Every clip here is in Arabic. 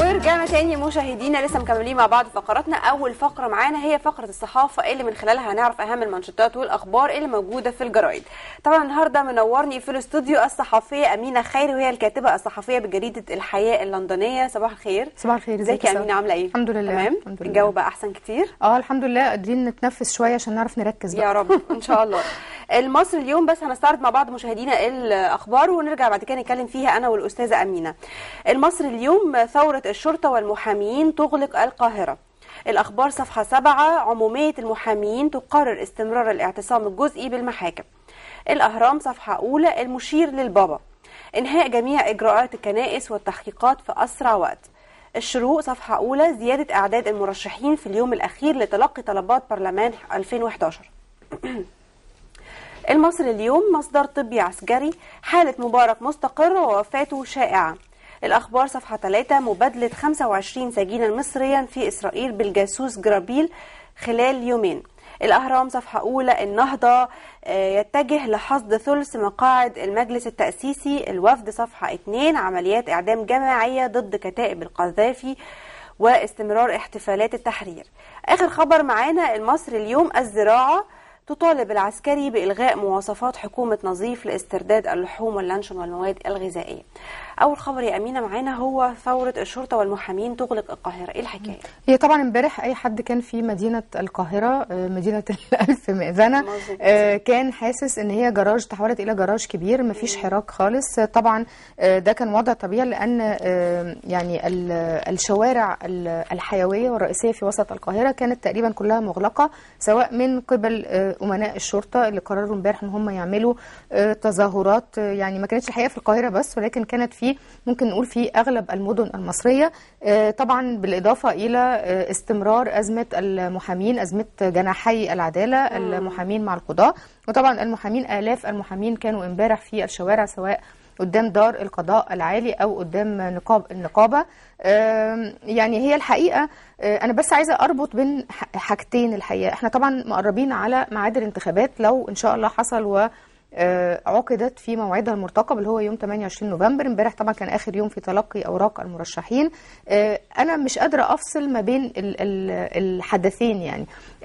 ورجعنا تاني مشاهدينا، لسه مكملين مع بعض فقراتنا. اول فقره معانا هي فقره الصحافه اللي من خلالها هنعرف اهم المانشيتات والاخبار اللي موجوده في الجرايد. طبعا النهارده منورني في الاستوديو الصحفيه امينه خيري، وهي الكاتبه الصحفيه بجريده الحياه اللندنيه. صباح الخير. صباح الخير. ازيك يا امينه؟ عامله ايه؟ الحمد لله. تمام. الحمد لله. الجو بقى احسن كتير؟ الحمد لله، قادرين نتنفس شويه عشان نعرف نركز بقى. يا رب ان شاء الله. المصري اليوم بس هنستعرض مع بعض مشاهدينا الاخبار ونرجع بعد كده نتكلم فيها انا والاستاذه امينه. المصري اليوم: ثوره الشرطه والمحامين تغلق القاهره. الاخبار صفحه 7: عموميه المحامين تقرر استمرار الاعتصام الجزئي بالمحاكم. الاهرام صفحه اولى: المشير للبابا: انهاء جميع اجراءات الكنائس والتحقيقات في اسرع وقت. الشروق صفحه اولى: زياده اعداد المرشحين في اليوم الاخير لتلقي طلبات برلمان 2011. المصري اليوم: مصدر طبي عسكري: حالة مبارك مستقرة ووفاته شائعة. الأخبار صفحة 3: مبادلة 25 سجينا مصريا في إسرائيل بالجاسوس جرابيل خلال يومين. الأهرام صفحة أولى: النهضة يتجه لحصد ثلث مقاعد المجلس التأسيسي. الوفد صفحة 2: عمليات إعدام جماعية ضد كتائب القذافي واستمرار احتفالات التحرير. آخر خبر معانا المصري اليوم: الزراعة تطالب العسكري بإلغاء مواصفات حكومة نظيف لاسترداد اللحوم واللانشون والمواد الغذائية. أول خبر يا أمينة معانا هو ثورة الشرطة والمحامين تغلق القاهرة. إيه الحكاية؟ هي طبعا امبارح أي حد كان في مدينة القاهرة، مدينة الألف مئذنة، كان حاسس إن هي جراج تحولت إلى جراج كبير، مفيش حراك خالص. طبعا ده كان وضع طبيعي لأن يعني الشوارع الحيوية والرئيسية في وسط القاهرة كانت تقريبا كلها مغلقة، سواء من قبل أمناء الشرطة اللي قرروا امبارح ان هم يعملوا تظاهرات. يعني ما كانتش الحقيقة في القاهرة بس، ولكن كانت في ممكن نقول في اغلب المدن المصرية. طبعا بالاضافة الى استمرار ازمة المحامين، ازمة جناحي العدالة، المحامين مع القضاء. وطبعا المحامين، آلاف المحامين كانوا امبارح في الشوارع، سواء قدام دار القضاء العالي او قدام النقابة. يعني هي الحقيقة أنا بس عايزة أربط بين حاجتين. الحقيقة إحنا طبعا مقربين على ميعاد الانتخابات، لو إن شاء الله حصل وعقدت في موعدها المرتقب اللي هو يوم 28 نوفمبر. امبارح طبعا كان آخر يوم في تلقي أوراق المرشحين. أنا مش قادرة أفصل ما بين الحدثين يعني،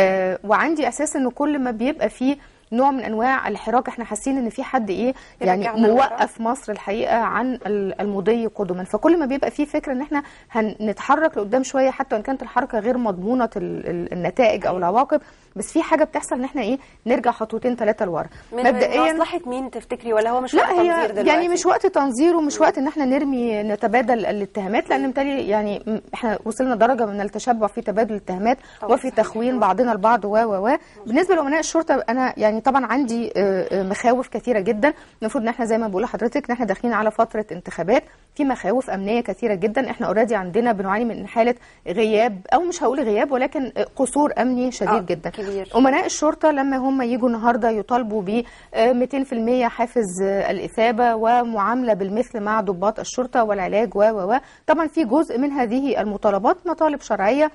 وعندي إحساس إنه كل ما بيبقى فيه نوع من انواع الحراك احنا حاسين ان في حد يعني موقف مصر الحقيقه عن المضي قدما. فكل ما بيبقى في فكره ان احنا هنتحرك لقدام شويه، حتى وان كانت الحركه غير مضمونه النتائج او العواقب، بس في حاجه بتحصل ان احنا نرجع خطوتين ثلاثه لورا. مبدئيا مصلحه مين تفتكري، ولا هو مش وقت تنظير دلوقتي؟ يعني مش وقت تنظير ومش وقت ان اححنا نتبادل الاتهامات، لان متهيألي يعني احنا وصلنا درجه من التشبع في تبادل الاتهامات وفي تخوين بعضنا البعض بالنسبه لامناء الشرطه انا يعني طبعا عندي مخاوف كثيره جدا. المفروض ان احنا زي ما بقول لحضرتك ان احنا داخلين على فتره انتخابات، في مخاوف امنيه كثيره جدا. احنا اوريدي عندنا بنعاني من حاله غياب، او مش هقول غياب ولكن قصور امني شديد جدا. كبير. امناء الشرطه لما هم يجوا النهارده يطالبوا ب 200% حافز الاثابه ومعامله بالمثل مع ضباط الشرطه والعلاج طبعا في جزء من هذه المطالبات مطالب شرعيه،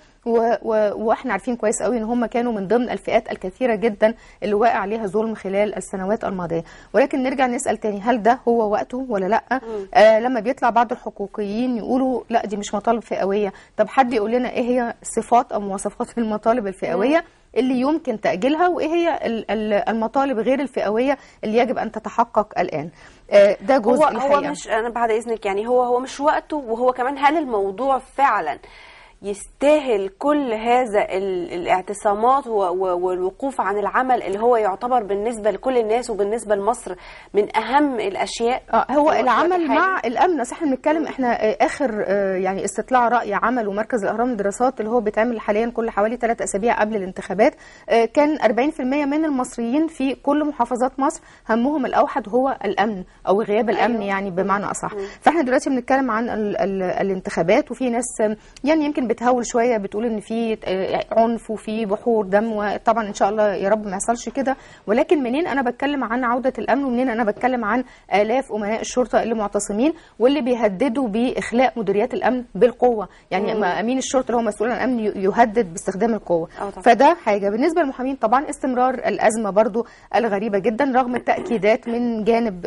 واحنا عارفين كويس قوي ان هم كانوا من ضمن الفئات الكثيره جدا اللي واقع عليها ظلم خلال السنوات الماضيه. ولكن نرجع نسال تاني، هل ده هو وقته ولا لا؟ لما بيطلع بعض الحقوقيين يقولوا لا دي مش مطالب فئويه، طب حد يقول لنا ايه هي صفات او مواصفات المطالب الفئويه اللي يمكن تأجيلها، وايه هي المطالب غير الفئوية اللي يجب ان تتحقق الآن؟ ده جزء الحقيقة. هو مش، انا بعد اذنك يعني هو مش وقته، وهو كمان هل الموضوع فعلا يستاهل كل هذا الاعتصامات والوقوف عن العمل اللي هو يعتبر بالنسبة لكل الناس وبالنسبة لمصر من أهم الأشياء؟ هو العمل مع الأمن. صح، بنتكلم احنا آخر يعني استطلاع رأي عمله مركز الأهرام للدراسات اللي هو بيتعمل حاليا كل حوالي 3 أسابيع قبل الانتخابات، كان 40% من المصريين في كل محافظات مصر همهم الأوحد هو الأمن أو غياب الأمن يعني بمعنى أصح. فاحنا دلوقتي بنتكلم عن الانتخابات، وفي ناس يعني يمكن بتهول شويه، بتقول ان في عنف وفي بحور دم، وطبعا ان شاء الله يا رب ما يحصلش كده. ولكن منين انا بتكلم عن عوده الامن، ومنين انا بتكلم عن الاف امناء الشرطه اللي معتصمين واللي بيهددوا باخلاء مديريات الامن بالقوه؟ يعني امين الشرطه اللي هو مسؤول عن الامن يهدد باستخدام القوه. فده حاجه. بالنسبه للمحامين طبعا استمرار الازمه برضو الغريبه جدا رغم التاكيدات من جانب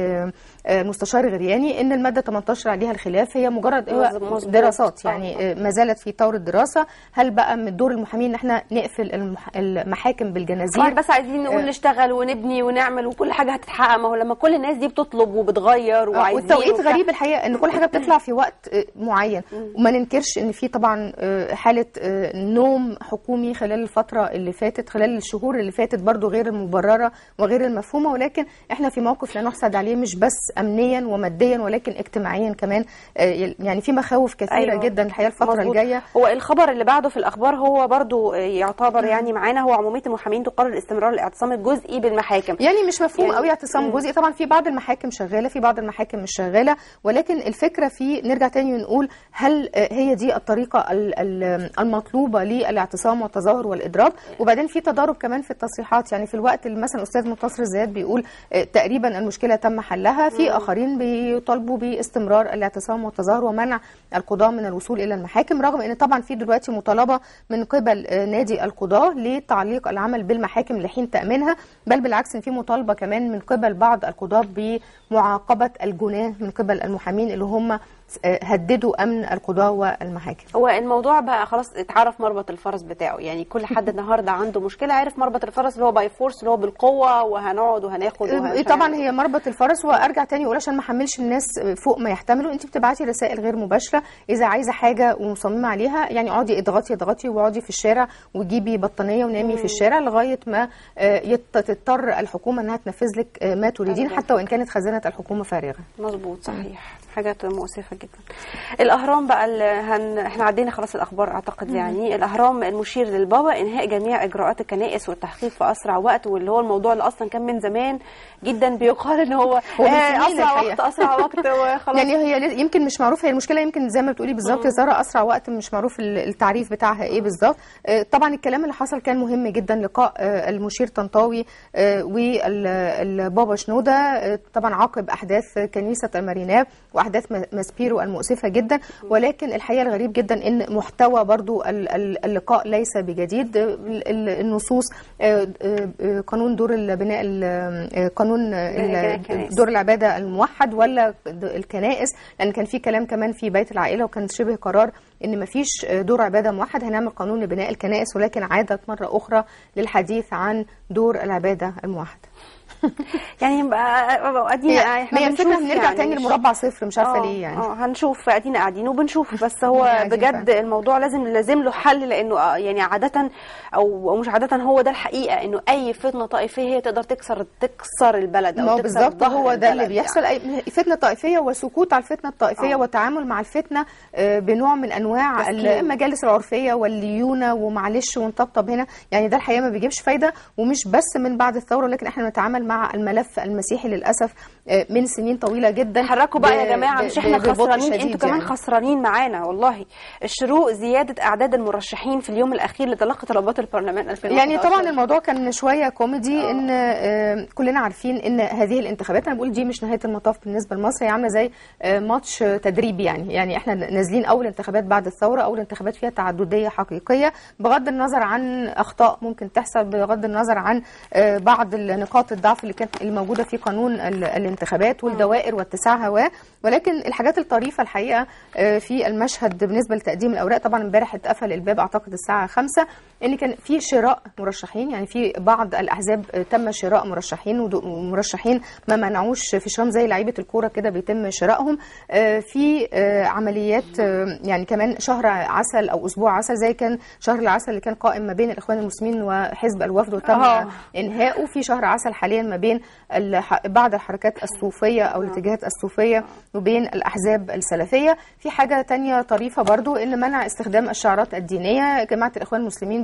مستشار غرياني ان الماده 18 عليها الخلاف، هي مجرد دراسات يعني ما زالت في طور الدراسه. هل بقى من دور المحامين ان احنا نقفل المحاكم بالجنازير؟ بس عايزين نقول نشتغل ونبني ونعمل وكل حاجه هتتحقق. ما هو لما كل الناس دي بتطلب وبتغير وعايزين، والتوقيت غريب الحقيقه ان كل حاجه بتطلع في وقت معين. وما ننكرش ان في طبعا حاله نوم حكومي خلال الفتره اللي فاتت، خلال الشهور اللي فاتت برضو غير المبرره وغير المفهومه، ولكن احنا في موقف لا نحسد عليه، مش بس امنيا وماديا ولكن اجتماعيا كمان. يعني في مخاوف كثيره جدا الحقيقه الفتره الجايه. هو الخبر اللي بعده في الاخبار هو برضو يعتبر يعني معانا، هو عموميه المحامين تقرر استمرار الاعتصام الجزئي بالمحاكم. يعني مش مفهوم قوي اعتصام جزئي، طبعا في بعض المحاكم شغاله، في بعض المحاكم مش شغاله، ولكن الفكره في نرجع تاني ونقول هل هي دي الطريقه المطلوبه للاعتصام والتظاهر والاضراب؟ وبعدين في تضارب كمان في التصريحات. يعني في الوقت اللي مثلا الاستاذ منتصر الزيات بيقول تقريبا المشكله تم حلها، في اخرين بيطالبوا باستمرار الاعتصام والتظاهر ومنع القضاه من الوصول الى المحاكم، رغم ان طبعا في دلوقتي مطالبه من قبل نادي القضاه لتعليق العمل بالمحاكم لحين تامينها، بل بالعكس ان في مطالبه كمان من قبل بعض القضاه بمعاقبه الجناه من قبل المحامين اللي هم هددوا امن القضاه والمحاكم. هو الموضوع بقى خلاص اتعرف مربط الفرس بتاعه، يعني كل حد النهارده عنده مشكله عارف مربط الفرس اللي هو باي فورس، اللي هو بالقوه وهنقعد وهناخد طبعا هي مربط الفرس. وارجع تاني اقول عشان ما احملش الناس فوق ما يحتملوا، انت بتبعتي رسائل غير مباشره اذا عايزه حاجه ومصممه عليها، يعني اقعدي اضغطي واقعدي في الشارع وجيبي بطانيه ونامي في الشارع لغايه ما تضطر الحكومه انها تنفذ لك ما تريدين، حتى وان كانت خزانه الحكومه فارغه. مظبوط، صحيح. حاجات مؤسفه جدا. الاهرام بقى احنا عدينا خلاص الاخبار اعتقد. يعني الاهرام المشير للبابا انهاء جميع اجراءات الكنائس والتحقيق في اسرع وقت، واللي هو الموضوع اللي اصلا كان من زمان جدا بيقال ان هو اسرع وقت وخلاص. يعني هي يمكن مش معروف، هي المشكله يمكن زي ما بتقولي بالظبط يا ساره، اسرع وقت مش معروف التعريف بتاعها ايه بالظبط. طبعا الكلام اللي حصل كان مهم جدا، لقاء المشير طنطاوي والبابا شنوده طبعا عقب احداث كنيسه الماريناب واحداث ماسبيرو المؤسفه جدا. ولكن الحقيقه الغريب جدا ان محتوى برضو اللقاء ليس بجديد. النصوص قانون دور البناء، قانون دور العباده الموحد ولا الكنائس، لان كان في كلام كمان في بيت العائله وكان شبه قرار ان ما فيش دور عباده موحد، هنعمل قانون لبناء الكنائس، ولكن عادت مره اخرى للحديث عن دور العباده الموحد. يعني ادينا احنا بنرجع يعني تاني لمربع صفر، مش عارفه ليه يعني. هنشوف، ادينا قاعدين وبنشوف. بس هو بجد الموضوع لازم له حل، لانه يعني عاده او مش عاده، هو ده الحقيقه، انه اي فتنه طائفيه هي تقدر تكسر البلد او تكسر بالظبط. هو ده اللي بيحصل، اي فتنه طائفيه وسكوت على الفتنه الطائفيه والتعامل مع الفتنه بنوع من انواع المجالس العرفيه والليونه ومعلش ونطبطب هنا. يعني ده الحقيقه ما بيجيبش فايده، ومش بس من بعد الثوره، لكن احنا نتعامل مع الملف المسيحي للاسف من سنين طويله جدا. حركوا بقى يا جماعه، مش احنا خسرانين، انتوا كمان يعني خسرانين معانا والله. الشروق زياده اعداد المرشحين في اليوم الاخير لتلقي طلبات البرلمان 2019. يعني طبعا الموضوع كان شويه كوميدي. ان كلنا عارفين ان هذه الانتخابات، انا بقول دي مش نهايه المطاف بالنسبه لمصر، هي عامله زي ماتش تدريبي. يعني احنا نازلين اول انتخابات بعد الثوره، اول انتخابات فيها تعدديه حقيقيه، بغض النظر عن اخطاء ممكن تحصل، بغض النظر عن بعض نقاط الضعف اللي كانت موجوده في قانون الانتخابات والدوائر واتساعها. ولكن الحاجات الطريفه الحقيقه في المشهد بالنسبه لتقديم الاوراق، طبعا امبارح اتقفل الباب اعتقد الساعه 5، ان كان في شراء مرشحين. يعني في بعض الاحزاب تم شراء مرشحين، ومرشحين ما منعوش في شرم زي لعيبه الكوره كده بيتم شرائهم. في عمليات يعني كمان شهر عسل او اسبوع عسل، زي كان شهر العسل اللي كان قائم ما بين الاخوان المسلمين وحزب الوفد وتم انهائه. في شهر عسل حاليا ما بين بعض الحركات الصوفيه او الاتجاهات الصوفيه وبين الاحزاب السلفيه. في حاجه تانية طريفه برضو، ان منع استخدام الشعارات الدينيه. جماعه الاخوان المسلمين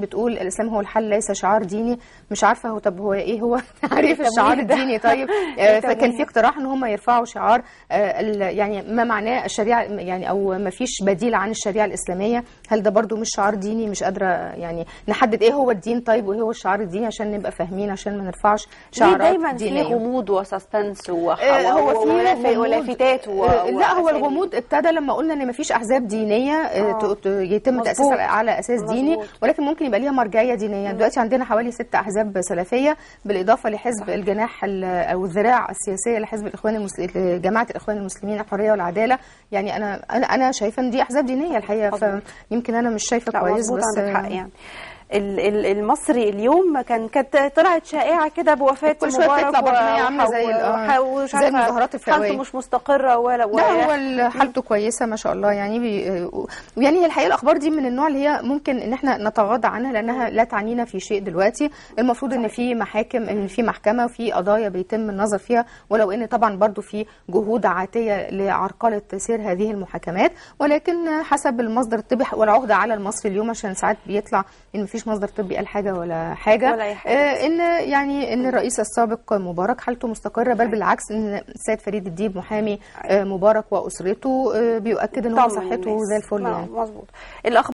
بتقول الاسلام هو الحل ليس شعار ديني. مش عارفه هو طب هو ايه هو تعريف الشعار الديني؟ طيب فكان في اقتراح ان هم يرفعوا شعار يعني ما معناه الشريعه، يعني او ما فيش بديل عن الشريعه الاسلاميه. هل ده برضو مش شعار ديني؟ مش قادره يعني نحدد ايه هو الدين طيب وايه هو الشعار الديني عشان نبقى فاهمين، عشان ما نرفعش شعارات دايما دينيه. في غموض وسسبنس هو في ولافتات لا هو الغموض ابتدى لما قلنا ان مفيش احزاب دينيه يتم تاسيسها على اساس ديني، ولكن ممكن يبقى ليها مرجعيه دينيه. دلوقتي عندنا حوالي 6 احزاب سلفيه بالاضافه لحزب الجناح او الذراع السياسيه لحزب جماعه الاخوان المسلمين الحريه والعداله. يعني انا شايفه ان دي احزاب دينيه الحقيقه، فيمكن انا مش شايفه كويس. بس عندك حق. يعني المصري اليوم كانت طلعت شائعه كده بوفاه كل شويه تطلع برضه عامله زي المظاهرات الفئويه، حالته مش مستقره ولا لا هو حالته كويسه ما شاء الله. يعني يعني الحقيقه الاخبار دي من النوع اللي هي ممكن ان احنا نتغاضى عنها لانها لا تعنينا في شيء دلوقتي. المفروض ان في محاكم، ان في محكمه وفي قضايا بيتم النظر فيها، ولو ان طبعا برضه في جهود عاتيه لعرقله سير هذه المحاكمات، ولكن حسب المصدر الطبي والعهده على المصري اليوم عشان ساعات بيطلع ان مفيش مصدر طبي قال حاجه ولا حاجه ان الرئيس السابق مبارك حالته مستقره، بل بالعكس ان السيد فريد الديب محامي مبارك واسرته بيؤكد ان هو صحته زي الفل. يعني مظبوط.